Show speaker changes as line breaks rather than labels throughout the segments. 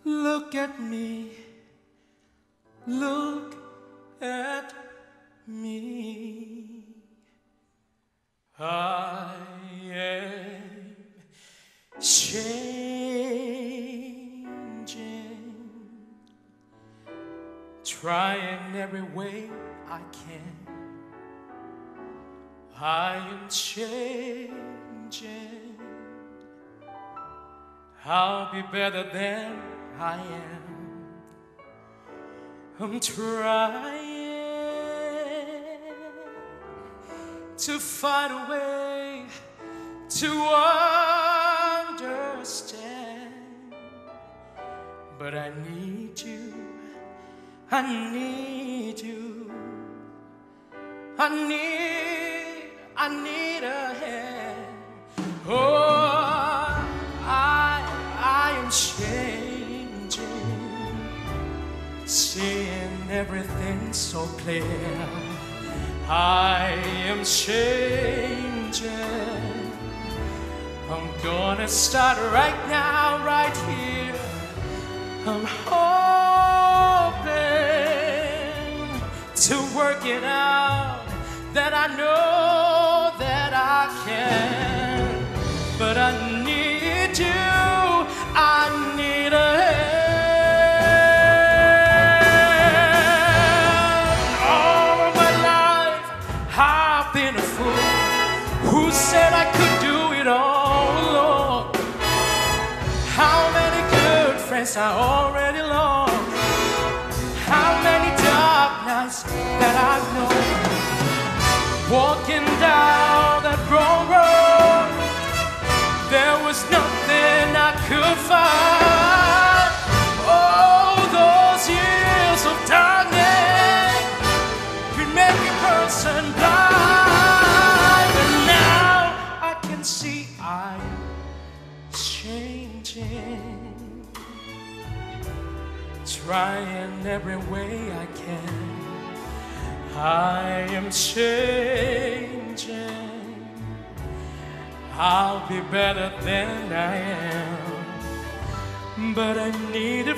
Look at me, look at me. I am changing, trying every way I can. I am changing. I'll be better than I am. I'm trying to find a way to understand, but I need you, I need you, I need a hand. Oh, I am changing, seeing everything so clear. I am changing. I'm gonna start right now, right here. I'm hoping to work it out, that I know that I can. But I need you, I need a hand. All of my life I've been a fool who said I could do it all alone. How many good friends I already lost. How many dark nights that I've known, walking down that wrong road. There was nothing I could find. Oh, those years of darkness could make a person blind. But now I can see I'm changing, trying every way I can. I am changing. I'll be better than I am, but I need a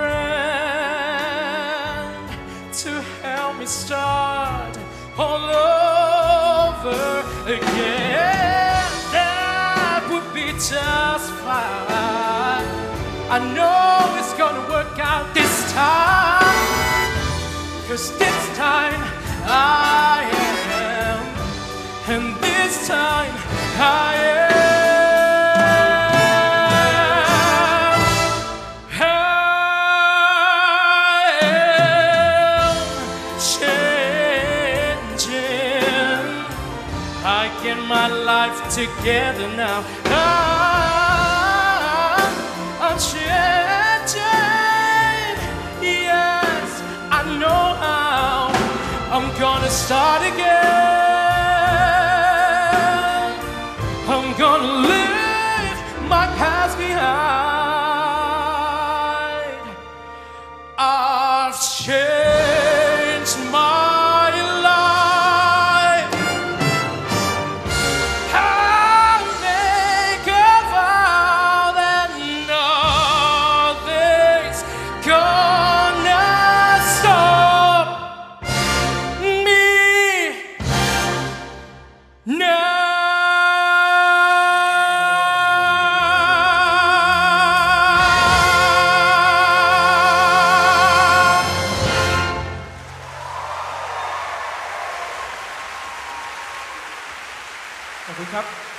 friend to help me start all over again. That would be just fine. I know it's gonna work out this time, 'cause this time I am, and this time I am changing. I get my life together now. I'm changing. Yes, I know how. I'm gonna start again. I'm gonna leave my past behind. I've changed my life. I'll make a vow that nothing's gonna stop me now.ขอบคุณครับ